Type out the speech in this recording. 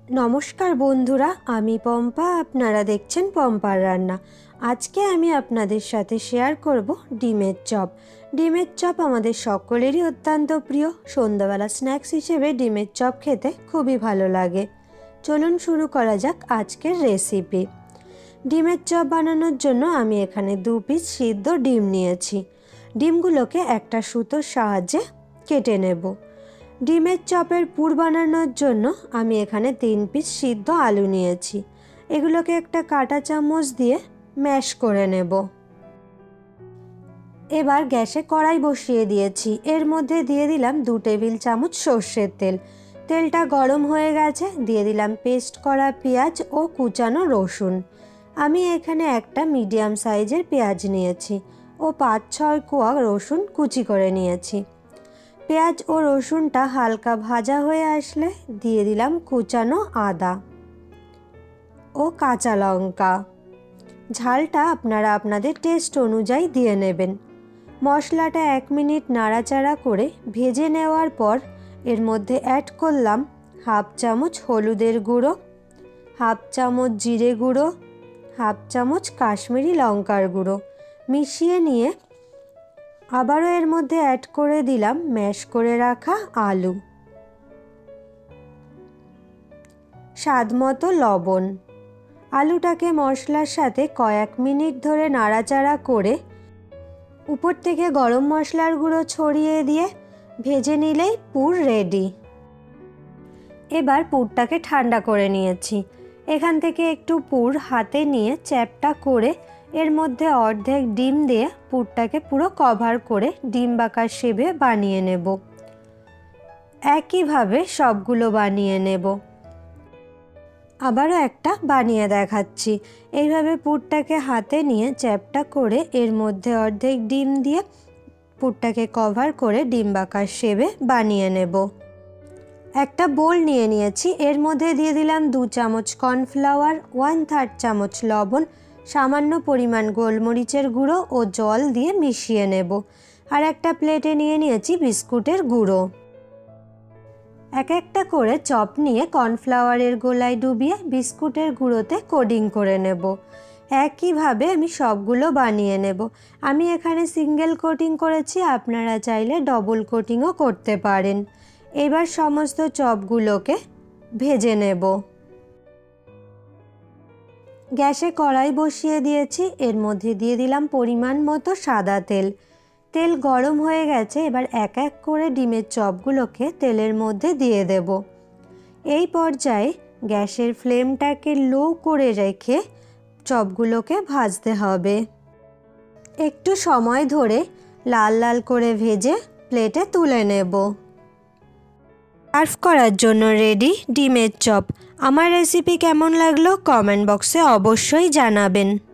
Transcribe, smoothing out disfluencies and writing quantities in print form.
नमस्कार बंधुरा आमी पम्पा आपनारा देखछेन पम्पार रान्ना। आज के आमी आपनादेर साथे शेयर करब डिमेर चप। डिमेर चप आमादेर सकलेरই अत्यंत प्रिय। सन्ध्याबेला स्नैक्स हिसेबे डिमेर चप खेते खूबই भालो लागे। चलुन शुरू करा जाक आजकेर रेसिपि। डिमेर चप बानानोर जोन्नो आमी एखाने 2 पिस सिद्ध डिम नियेछि। डिमगुलोके एकटा सुतोर साहाज्ये केटे नेब। डिमेर चपेर पुर बानानोर जोन्नो आमी एखाने 3 पिस सिद्ध आलू नियेछि। एगुलोके एकटा काटा चामच दिए मैश करे नेब। एबार गैसे कड़ाई बसिए दिएछि। एर मध्य दिए दिलाम 2 टेबिल चामच सर्षेर तेल। तेलटा गरम हये गेछे। दिए दिलाम पेस्ट करा पेंयाज ओ कुचानो रसुन। आमी एखाने एकटा मीडियम साइजेर पेंयाज नियेछि ओ 5-6 कोয়া रसुन कुचि करे नियेछि। पेंयाज और रसुनटा हालका भाजा हये आसले दिए दिलाम कुचानो आदा ओ काँचा लंका। झालटा आपनारा आपनादेर टेस्ट अनुयायी दिए नेबेन। मशलाटा 1 मिनिट नाड़ाचाड़ा करे भेजे नेওয়ার पर एर मध्य ऐड करलाम हाफ चामच हलुदेर गुड़ो, हाफ चामच जिरे गुड़ो, हाफ चामच काश्मीरी लंकार गुड़ो मिशिए निये आबारो एर मध्य ऐड करे दिलाम मैश करे राखा आलू, स्वादमतो लवण। आलूटाके मशलार साथे कयेक मिनिट धरे नाड़ाचाड़ा करे ऊपर थेके गरम मशलार गुड़ो छड़िए दिए भेजे निलेई पुर रेडी। एबार पुरटाके ठांडा करे निয়েছি। एखान थेके एकटू पुर हाथे निये চ্যাপটা करे एर मध्य अर्धेक डिम दिए पुरटाके पुरो कभार करे डिम बाकार शेपे बानिये नेब। एकई भावे सबगुलो बानिये नेब। आबारो एकटा बानिये देखाচ্ছি। এইভাবে পুরটাকে हाथे निये চ্যাপটা करे एर मध्य अर्धेक डिम दिए पुरटाके कभार करे डिम बाकार शेपे बानिये नेब। একটা বোল নিয়ে নিয়েছি। এর মধ্যে দিয়ে দিলাম 2 চামচ কর্নফ্লাওয়ার, 1/3 চামচ লবণ, সামান্য পরিমাণ গোলমরিচের গুঁড়ো ও জল দিয়ে মিশিয়ে নেব। আর একটা প্লেটে নিয়ে নিয়েছি বিস্কুটের গুঁড়ো। এক একটা করে চপ নিয়ে কর্নফ্লাওয়ারের গোলায় ডুবিয়ে বিস্কুটের গুঁড়োতে কোডিং করে নেব। একইভাবে আমি সবগুলো বানিয়ে নেব। আমি এখানে সিঙ্গেল কোটিং করেছি, আপনারা চাইলে ডবল কোটিংও করতে পারেন। এবার সমস্ত চপগুলোকে ভেজে নেব। গ্যাসে কড়াই বসিয়ে দিয়েছি। এর মধ্যে দিয়ে দিলাম পরিমাণ মতো সাদা তেল। তেল গরম হয়ে গেছে। এবার এক এক করে ডিমের চপগুলোকে তেলের মধ্যে দিয়ে দেব। এই পর্যায়ে গ্যাসের ফ্লেমটাকে লো করে রেখে চপগুলোকে ভাজতে হবে। একটু সময় ধরে লাল লাল করে ভেজে প্লেটে তুলে নেব। সার্ভ করার জন্য রেডি ডিমের চপ। আমার রেসিপি কেমন লাগলো কমেন্ট বক্সে অবশ্যই জানাবেন।